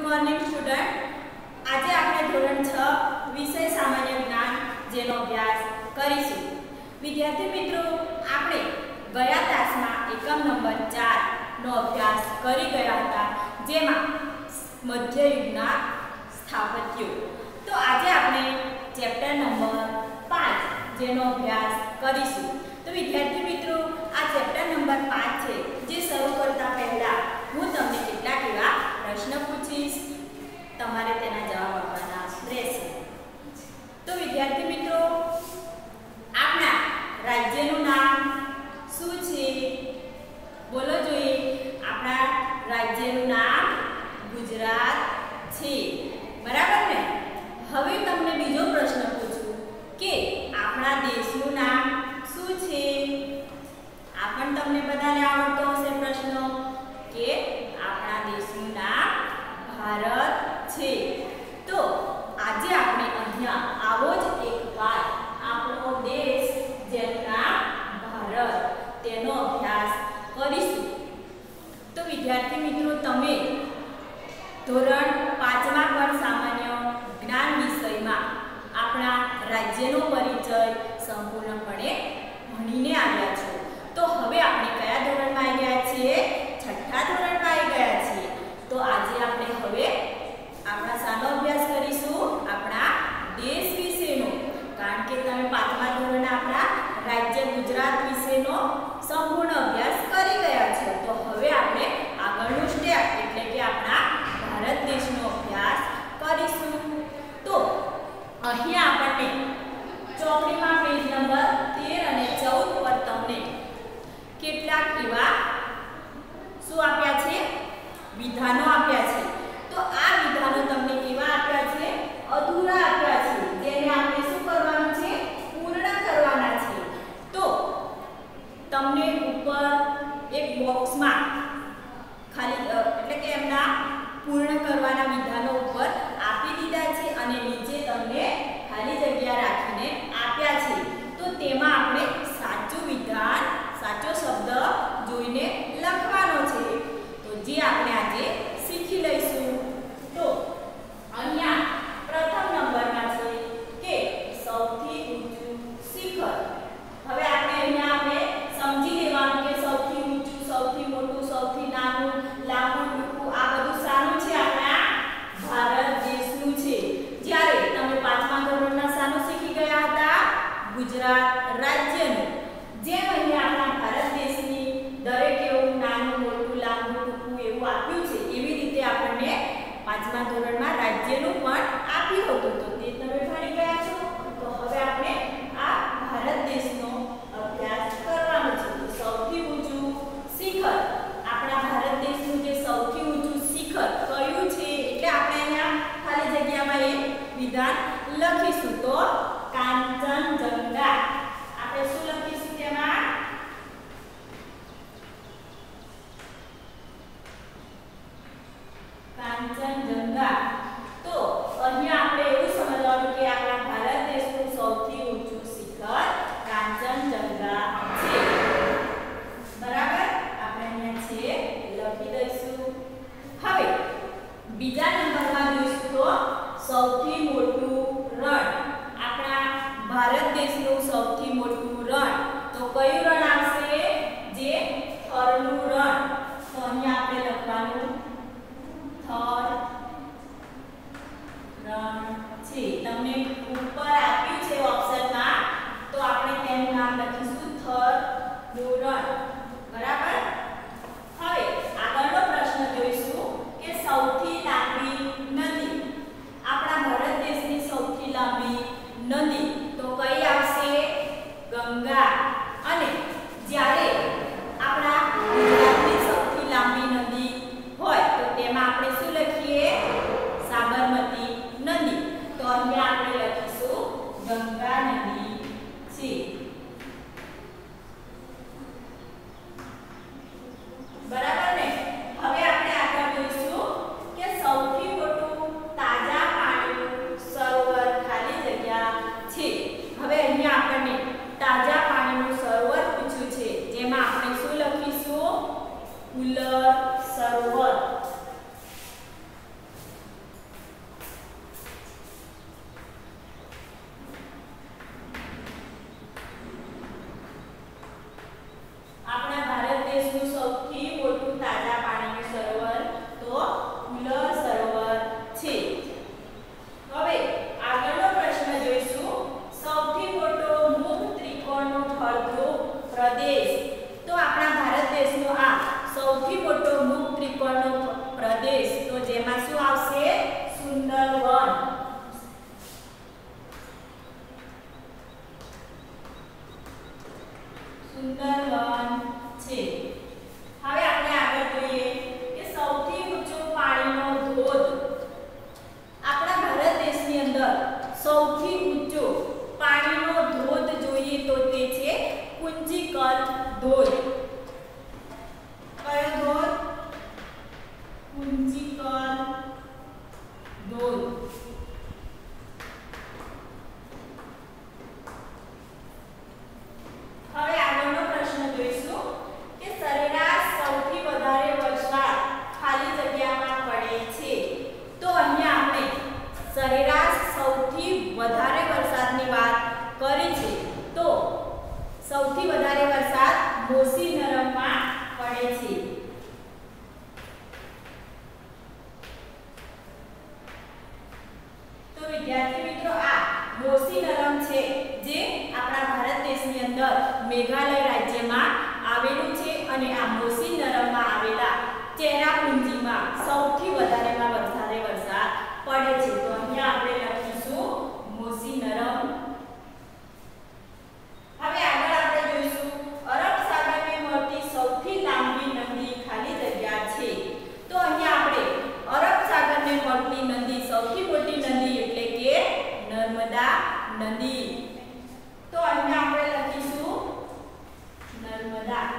Morning student, આજે આપણે ધોરણ 6 વિષય સામાન્ય જ્ઞાન જેનો અભ્યાસ કરીશું। વિદ્યાર્થી મિત્રો, આપણે ગયા તાસમાં એકમ નંબર 4 નો અભ્યાસ કરી ગયા હતા, જેમાં મધ્યયુગના સ્થાપત્યો। તો આજે આપણે ચેપ્ટર નંબર 5 જેનો અભ્યાસ કરીશું। તો વિદ્યાર્થી મિત્રો, આ ચેપ્ટર નંબર 5 છે, જે શરૂ કરતા પહેલા હું તમને કેટલાક એવા પ્રશ્ન પૂછીશ, તમારે તેના જવાબ આપવાના રહેશે। તો વિદ્યાર્થી મિત્રો, આપણા રાજ્યનું નામ શું છે? બોલો જોઈએ। આપણા રાજ્યનું નામ ગુજરાત છે, બરાબર ને? હવે તમને બીજો પ્રશ્ન પૂછું કે આપણા દેશનું નામ શું છે? આ પણ તમને બધાને આવડતો હશે પ્રશ્ન કે આપણા દેશનું નામ ભારત છે। તો આજે આપણે અહીંયા આવો જ એક વાત, આપણો દેશ જેનું નામ ભારત, તેનો અભ્યાસ કરીશું। તો વિદ્યાર્થી મિત્રો, તમે ધોરણ 5માં પણ સામાન્ય જ્ઞાન વિષયમાં આપણા રાજ્યનો પરિચય સંપૂર્ણપણે ભણીને આવ્યા છો। તો હવે આપણે કયા ધોરણમાં આવી ગયા છીએ? 6થા ધોરણમાં આવી ગયા છીએ। તો આજે આપણે હવે આપણા શાનો અભ્યાસ કરીશું? આપણા દેશ વિશેનો, કારણ કે તમે 5મા ધોરણે આપણા રાજ્ય ગુજરાત વિશેનો સંપૂર્ણ અભ્યાસ કરી ગયા છો। તો હવે આપણે આગળનું સ્ટેપ એટલે કે આપણા ભારત દેશનો અભ્યાસ કરીશું। તો અહીંયા આપણને ચોપડીમાં પેજ નંબર 13 અને 14 પર તમને કેટલાક એવા શું આપ્યા છે? વિધાનો આપ્યા છે। તો આ વિધાનો તમને કેવા આપ્યા છે? અધૂરા આપ્યા છે, જેને આપણે શું કરવાનું છે? પૂર્ણ કરવાના છે। તો તમને ઉપર એક બોક્સમાં ખાલી એટલે કે એમના પૂર્ણ કરવાના વિધાનો ઉપર આપી દીધા છે અને નીચે તમને ખાલી જગ્યા રાખીને આપ્યા છે। તો તેમાં આપણે સાચું વિધાન, સાચો શબ્દ જોઈને લખવાનો છે। તો જે આપણે આજે શીખી લઈશું। તો અહીંયા પ્રથમ નંબરમાં છે કે સૌથી ઊંચું શિખર। હવે આપણે સમજી લેવાનું કે સૌથી ઊંચું, સૌથી મોટું, સૌથી નાનું, લાંબુ, ટૂંકું, આ બધું શાનું છે? આપણા ભારત દેશનું છે। જ્યારે તમે 5મા ધોરણના શાનું શીખી ગયા હતા? ગુજરાત રાજ્યનું। જેમ અહીંયા આપણા ભારત દેશની દરેક એવું નાનું, મોટું, લાંબુ, ટૂંકું એવું આપ્યું છે, એવી રીતે આપણને 5મા ધોરણમાં રાજ્યનું પણ આપ્યું હતું। તો તે તમે ભણી ગયા છો। તો હવે આપણે આ ભારત દેશનો અભ્યાસ કરવાનો છે। તો સૌથી ઊંચું શિખર, આપણા ભારત દેશનું જે સૌથી ઊંચું શિખર કયું છે? એટલે આપણે અહીંયા ખાલી જગ્યામાં એ વિધાન લખીશું। તો કાંચનજંગા। આપણે શું લખીશું તેમાં? કાંચનજંગા। તો અહીંયા આપણે એવું સમજવાનું કે આપણા ભારત દેશનું સૌથી ઊંચું શિખર કાંચનજંગા છે, બરાબર? આપણે અહીંયા છે લખી દઈશું। હવે બીજા નંબરમાં જોઈશું તો સૌથી મોટું રણ। આપણા ભારત દેશનું સૌથી મોટું રણ, તો કયું રણ આવશે? જે થરનું રણ। તો અહીંયા આપણે લખવાનું થર રણ છે। તમને ઉપર આપ્યું છે ઓપ્શનમાં, તો આપણે તેનું નામ લખીશું થરનું રણ, બરાબર? હવે આગળનો પ્રશ્ન જોઈશું કે સૌથી લાંબી નદી। આપણા ભારત દેશની સૌથી લાંબી નદી તો કઈ આવશે? ગંગા। અને જ્યારે આપણા ગુજરાતની સૌથી લાંબી નદી હોય તો તેમાં આપણે શું લખીએ? સાબરમતી નદી। તો અહીંયા આપણે લખીશું ગંગા નદી છે, બરાબર ને? હવે આપણે આગળ જોઈશું કે વિદ્યાર્થી મિત્રો આ મોસીનરમ છે જે આપણા ભારત દેશની અંદર મેઘાલય રાજ્યમાં આવેલું છે અને આ મોસીનરમમાં આવેલા ચેરાપુંજીમાં સૌથી વધારેમાં વધારે વરસાદ પડે છે. તો અહીંયા આપણે લખીશું મોસીનરમ. હવે આગળ આપણે જોઈશું અરબ સાગરને મળતી સૌથી લાંબી નદી ખાલી જગ્યા છે. તો અહીંયા આપણે અરબ સાગરને મળતી નદી સૌથી મોટી નદી એટલે કે નર્મદા નદી. તો અહીંયા આપણે લખીશું નર્મદા.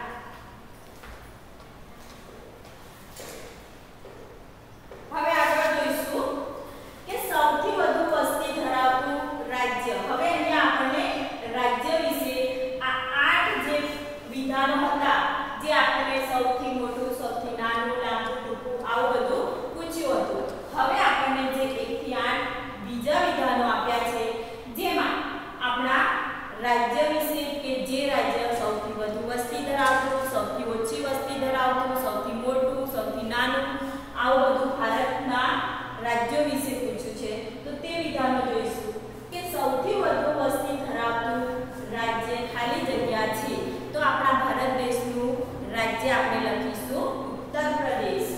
હવે આગળ જોઈશું કે સૌથી વધુ વસ્તી ધરાવતું રાજ્ય. હવે અહીંયા આપણને રાજ્ય વિશે આ 8 જે વિધાનો હતા જે આપણને સૌથી મોટું, સૌથી નાનું, લાંબુ, ટૂંકું આવું બધું પૂછ્યું હતું. હવે આપણને જે 1 થી 8 બીજા વિધાનો આપ્યા છે જેમાં આપણા રાજ્ય વિશે કે જે રાજ્ય સૌથી વધુ વસ્તી ધરાવતું, સૌથી ઓછી વસ્તી ધરાવતું, સૌથી મોટું, સૌથી નાનું આવું બધું ભારતના રાજ્યો વિશે પૂછ્યું છે. તો તે વિધાનો જોઈશું કે સૌથી વધુ વસ્તી ધરાવતું રાજ્ય ખાલી જગ્યા છે. તો આપણા ભારત દેશનું રાજ્ય આપણે લખીશું ઉત્તર પ્રદેશ.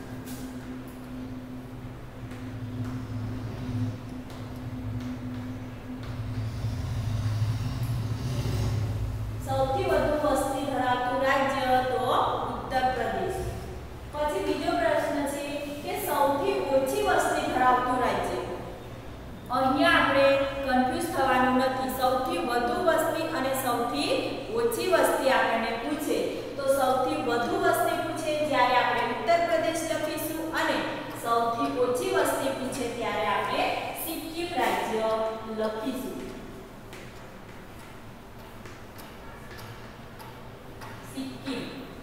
સૌથી વધુ વસ્તી ધરાવતું રાજ્ય તો ઉત્તર પ્રદેશ. પછી બીજો પ્રશ્ન છે કે સૌથી ઓછી વસ્તી ધરાવતું રાજ્ય. અહીંયા આપણે કન્ફ્યુઝ થવાનું નથી. સૌથી વધુ વસ્તી અને સૌથી ઓછી વસ્તી આપણને પૂછે તો સૌથી વધુ વસ્તી પૂછે જ્યારે આપણે ઉત્તર પ્રદેશ લખીશું અને સૌથી ઓછી વસ્તી પૂછે ત્યારે આપણે સિક્કિમ રાજ્ય લખીશું. સિક્કિમ.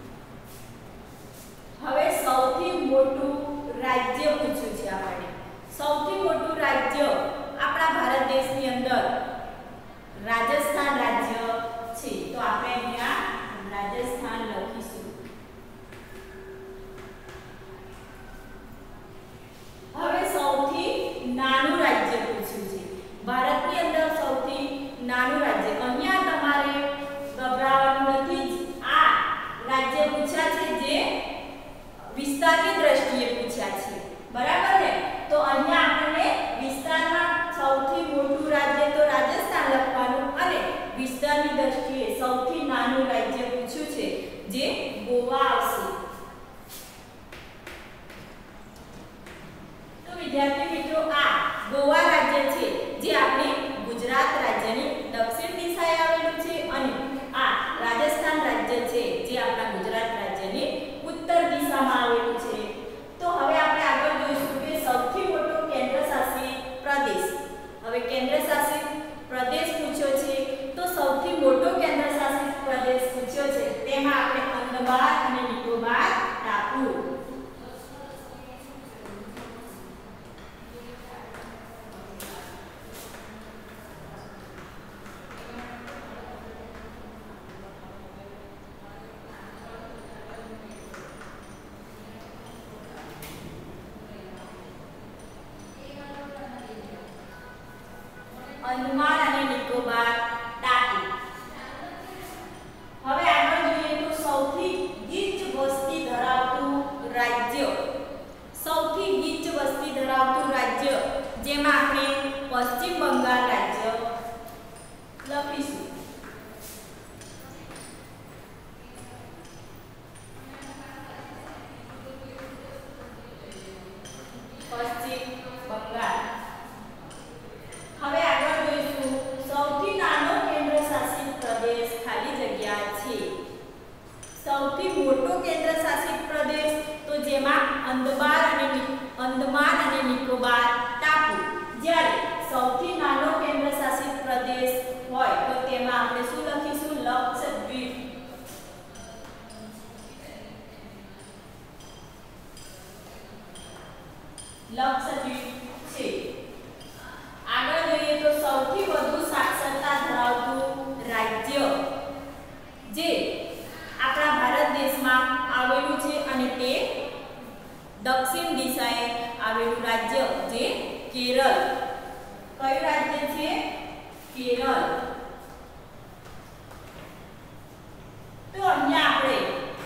હવે સૌથી મોટું રાજ્ય પૂછ્યું છે આપણને. સૌથી મોટું રાજ્ય આપણા ભારત દેશની અંદર રાજસ્થાન રાજ્ય છે. તો આપણે અહીંયા રાજસ્થાન લખીશું. હવે સૌથી નાનું રાજ્ય પૂછ્યું છે. ભારતની અંદર સૌથી નાનું રાજ્ય. અહીંયા તમારે ગભરાવાનું નથી. આ રાજ્ય પૂછ્યા છે જે વિસ્તારની દ્રષ્ટિએ પૂછ્યા છે. બરાબર ને? તો અહીંયા આપણને વિસ્તારમાં સૌથી મોટું રાજ્ય તો રાજસ્થાન લખવાનું અને વિસ્તારની દ્રષ્ટિએ સૌથી નાનું રાજ્ય પૂછ્યું છે જે ગોવા આવશે. તો વિદ્યાર્થી મિત્રો આ ગોવા રાજ્ય છે જે આપણી ગુજરાત રાજ્યની દક્ષિણ દિશાએ આવેલું છે અને આ રાજસ્થાન રાજ્ય છે જે આપણા ગુજરાત રાજ્યની ઉત્તર દિશામાં આવેલું છે. તો હવે આપણે આગળ જોઈશું કે સૌથી મોટો કેન્દ્ર શાસિત પ્રદેશ. હવે કેન્દ્ર શાસિત પ્રદેશ પૂછ્યો છે તો સૌથી મોટો કેન્દ્ર શાસિત પ્રદેશ પૂછ્યો છે તેમાં આપણે અંદમાન અને નિકોબાર ટાપુ. અંદમાન અને નિકોબાર ટાપુ. હવે આગળ જોઈએ તો સૌથી ગીચ વસ્તી ધરાવતું રાજ્ય. સૌથી ગીચ વસ્તી ધરાવતું રાજ્ય જેમાં આપણે પશ્ચિમ બંગાળ રાજ્ય લખીશું. પશ્ચિમ બંગાળ. હવે આગળ જોઈશું સૌથી નાનો કેન્દ્ર શાસિત પ્રદેશ ખાલી જગ્યા છે. સૌથી મોટો કેન્દ્ર શાસિત પ્રદેશ તો જેમાં અંદમાન અને નિકોબાર ટાપુ. જ્યારે સૌથી નાનો કેન્દ્ર શાસિત પ્રદેશ હોય તો તેમાં આપણે શું લખીશું? લક્ષદ્વીપ. લક્ષદ્વીપ છે. આગળ જોઈએ તો સૌથી વધુ સાક્ષરતા ધરાવતું રાજ્ય જે આપણા ભારત દેશમાં આવેલું છે અને તે દક્ષિણ દિશાએ આવેલું રાજ્ય જે કેરળ. કયું રાજ્ય છે? કેરળ. તો અહીંયા આપણે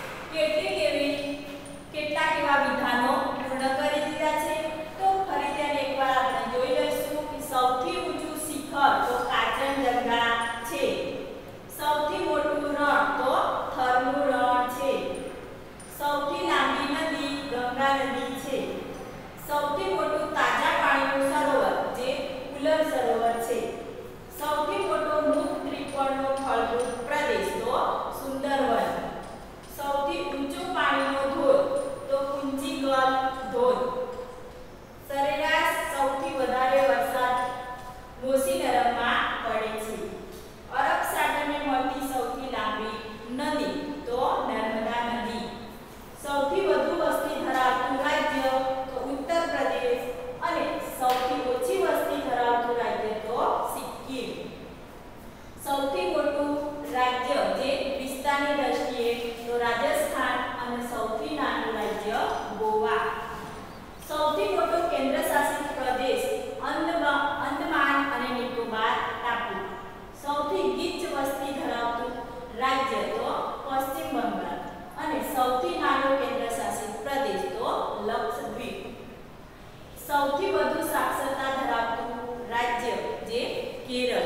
કેટલાક એવા વિધાનો પૂર્ણ કરી દીધા છે. તો ફરી તેને એકવાર આપણે જોઈ લઈશું કે સૌથી ઊંચું શિખર તો કાંચનજંગા છે. સૌથી મોટું રણ તો થરનું રણ છે. સૌથી લાંબી નદી ગંગા નદી છે. સૌથી મોટું તાજા પાણીનું સરોવર જે ઉલર સરોવર છે. સૌથી મોટો મુક્ત ત્રિકોણનો ફળદ્રુપ પ્રદેશ તો સુંદરવન. સૌથી ઊંચો પાણીનો ધોધ તો કુંચીકલ ધોધ. સરેરાશ સૌથી વધારે વરસાદ મોસીનરમમાં પડે છે. અરબ સાગરને મળતી સૌથી લાંબી નદી તો નર્મદા નદી. સૌથી વધુ વસ્તી ધરાવતું રાજ્ય તો ઉત્તર પ્રદેશ અને સૌથી ઓછી વસ્તી ધરાવતું રાજ્ય તો સિક્કિમ. સૌથી મોટું રાજ્ય જે વિસ્તારની દ્રષ્ટિએ તો રાજસ્થાન અને સૌથી નાનું રાજ્ય ગોવા. સૌથી મોટો કેન્દ્રશાસિત પ્રદેશ અંદમાન અને નિકોબાર ટાપુ. સૌથી ગીચ વસ્તી ધરાવતું રાજ્ય તો પશ્ચિમ બંગાળ અને સૌથી નાનો કેન્દ્રશાસિત પ્રદેશ તો લક્ષદ્વીપ. સૌથી વધુ સાક્ષરતા ધરાવતું રાજ્ય જે કેરળ.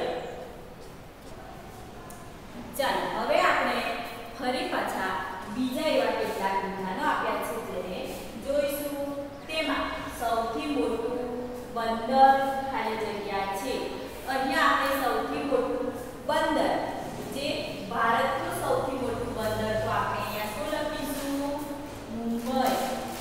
ચાલો હવે આપણે ફરી પાછા બીજા એવા કેટલાક વિધાનો આપ્યા છે જેને જોઈશું. તેમાં સૌથી મોટું બંદર ખાલી જગ્યા છે. અહીંયા આપણે સૌથી મોટું બંદર જે ભારતનું સૌથી મોટું બંદર તો આપણે અહીંયા શું લખીશું? મુંબઈ.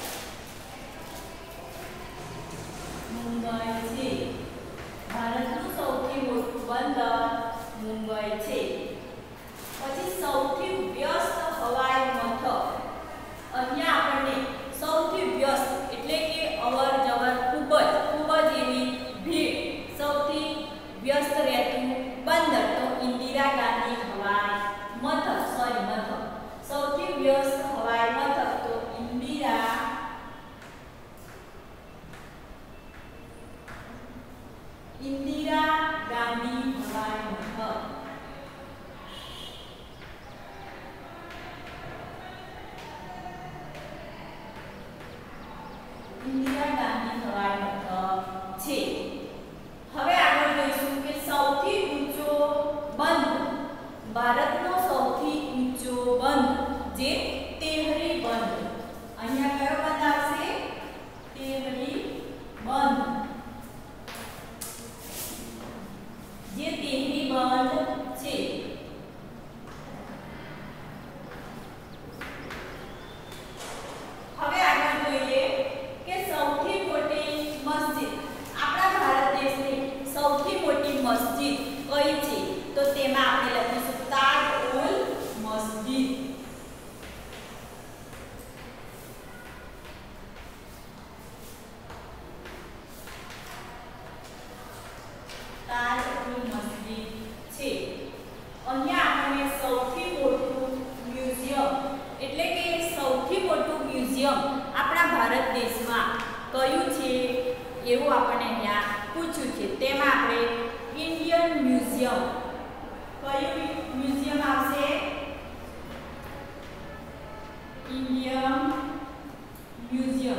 મુંબઈ છે. ભારતનું સૌથી મોટું બંદર મુંબઈ છે. પછી સૌથી વ્યસ્ત હવાઈ મથક. અહીંયા આપણને સૌથી વ્યસ્ત એટલે કે અવર જવર ખૂબ જ એવી ભીડ સૌથી વ્યસ્ત રહેતું બંદર તો ઇન્દિરા ગાંધી હવાઈ મથક. સૌથી વ્યસ્ત હવાઈ મથક તો ઇન્દિરા ગાંધી હવાઈ મથક. ઇન્દિરા ગાંધી હવાઈ મથક છે. હવે આગળ જોઈશું કે સૌથી ઊંચો બંધ. ભારતનો સૌથી ઊંચો બંધ જે તેહરી બંધ. અહીંયા કયો બંધ આવશે? તેહરી બંધ. જે તેહરી બંધ છે. હવે આગળ જોઈએ કે સૌથી મોટી મસ્જિદ. આપણા ભારત દેશની સૌથી મોટી મસ્જિદ કઈ છે? તો તેમાં આપણે લખીશું તાજ ઉલ મસ્જિદ. તાજ ઉલ મસ્જિદ છે. અહીંયા આપણને સૌથી મોટું મ્યુઝિયમ એટલે કે સૌથી મોટું મ્યુઝિયમ આપણા ભારત દેશમાં કયું છે એવું આપણને અહીંયા પૂછ્યું છે. તેમાં આપણે ઇન્ડિયન મ્યુઝિયમ. કયું મ્યુઝિયમ આવશે? ઇન્ડિયન મ્યુઝિયમ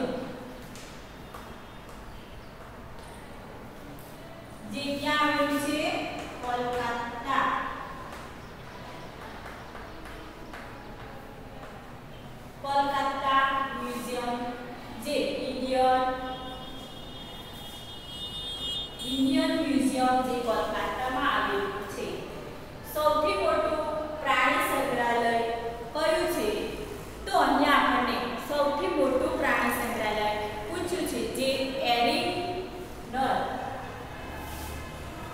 જે ક્યાં આવેલું છે? કોલકાતા. કોલકાતા મ્યુઝિયમ જે ઇન્ડિયન મ્યુઝિયમ જે કોલકાતામાં આવેલું છે. સૌથી મોટું પ્રાણી સંગ્રહાલય કયું છે? તો અહીંયા આપણને સૌથી મોટું પ્રાણી સંગ્રહાલય પૂછ્યું છે જે એરિનર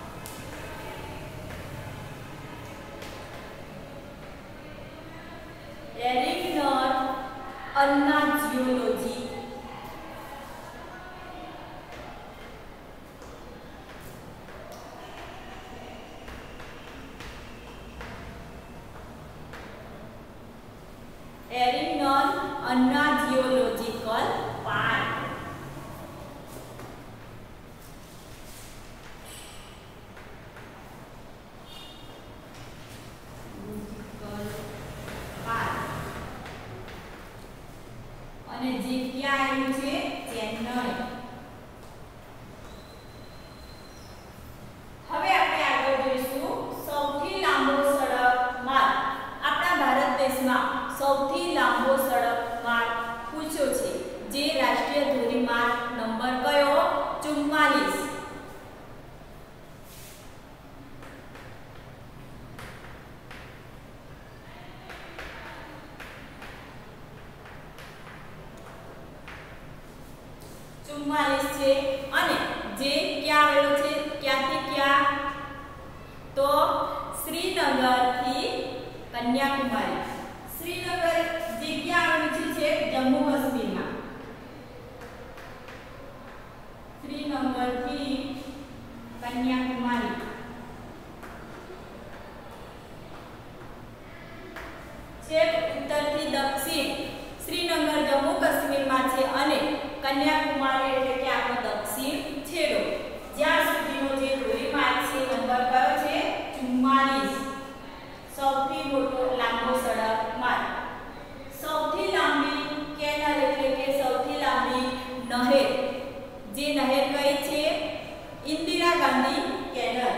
44 છે અને જે ક્યાં આવેલો છે, ક્યાંથી ક્યાં, તો શ્રીનગર થી કન્યાકુમારી. શ્રીનગર જે ક્યાં આવેલું છે જમ્મુ કાશ્મીરમાં. શ્રીનગર થી કન્યાકુમારી. છેક ઉત્તરથી દક્ષિણ શ્રીનગર જમ્મુ કાશ્મીરમાં છે અને કન્યાકુમારી એટલે કે આપણો દક્ષિણ છેડો. જ્યાં સુધીનો જે ધોરીમાર્ગ છે નંબર કયો છે 44. સૌથી મોટો લાંબો સડક માર્ગ. સૌથી લાંબી કેનાલ એટલે કે સૌથી લાંબી નહેર. જે નહેર કઈ છે ઇન્દિરા ગાંધી કેનાલ.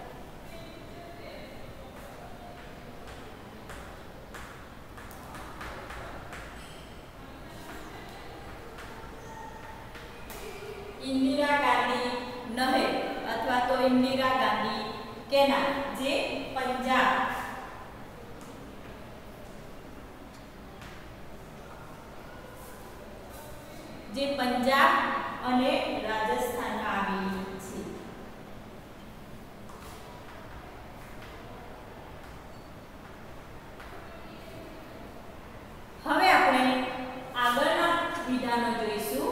ઇન્દિરા ગાંધી નહેર અથવા તો ઇન્દિરા ગાંધી કેનાલ જે પંજાબ અને રાજસ્થાનમાં આવેલી છે. હવે આપણે આગળના વિધાનો જોઈશું.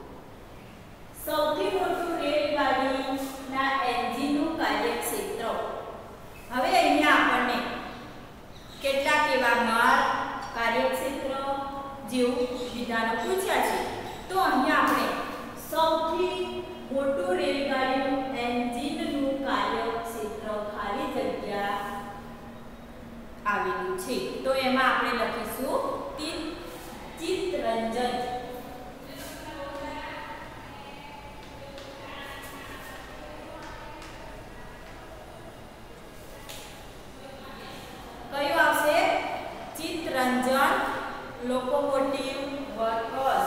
સૌથી મોટું રેલગાડીના એન્જિનનું કાર્યક્ષેત્ર. હવે અહીંયા આપણને કેટલાક એવા માર્ગ, કાર્યક્ષેત્ર જેવું વિધાનો પૂછ્યા છે. તો અહીંયા આપણે સૌથી મોટું રેલગાડીનું એન્જિનનું કાર્યક્ષેત્ર ખાલી જગ્યા આવેલું છે. તો એમાં આપણે લખીશું ચિત્તરંજન. કયું આવશે? Chittaranjan locomotive workers.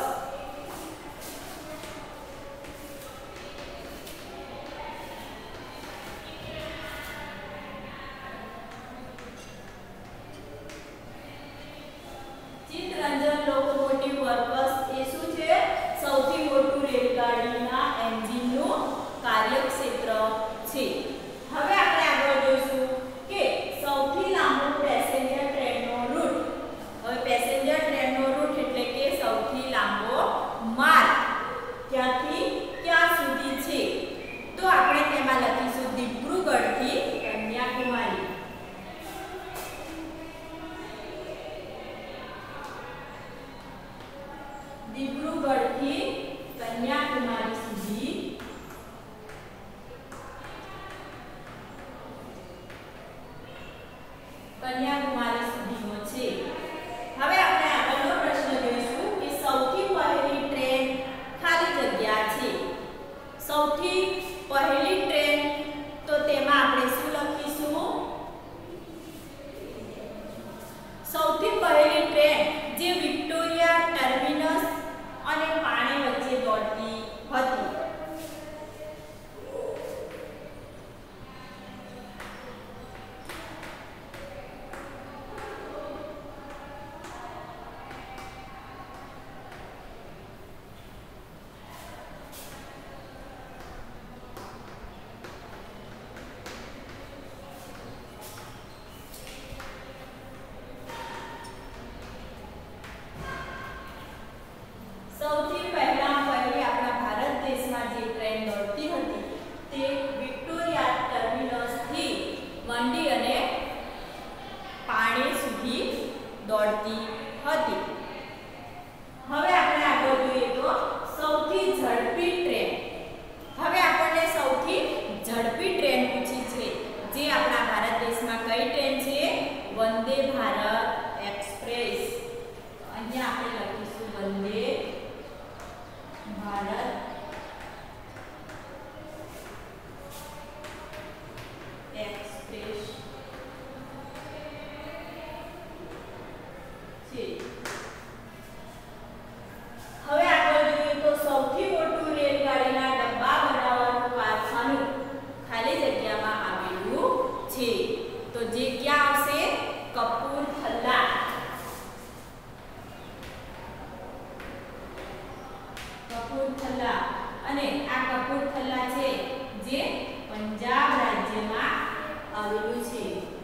અને આ કપૂરથલા છે જે પંજાબ રાજ્યમાં આવેલું છે.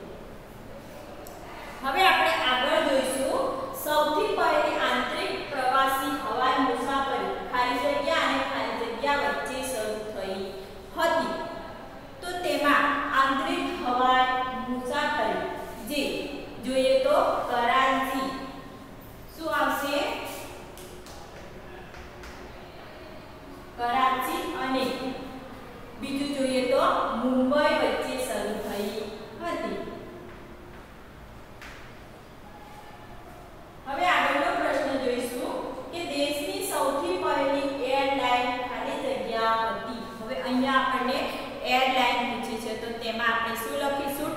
હવે આપણે આગળ જોઈશું સૌથી પહેલી આંતરિક પ્રવાસી હવાઈ મુસાફરી ખાલી જગ્યા અને ખાલી જગ્યા વચ્ચે શરૂ થઈ હતી. તો તેમાં આંતરિક હવાઈ મુસાફરી જે જોઈએ તો કરાચી શું આવશે? કરાચી અને બીજું જોઈએ તો મુંબઈ વચ્ચે શરૂ થઈ હતી. હવે આગળનો પ્રશ્ન જોઈશું કે દેશની સૌથી પહેલી એરલાઇન ખાલી જગ્યા હતી. હવે અહીંયા આપણને એરલાઇન પૂછી છે તો તેમાં આપણે શું લખીશું?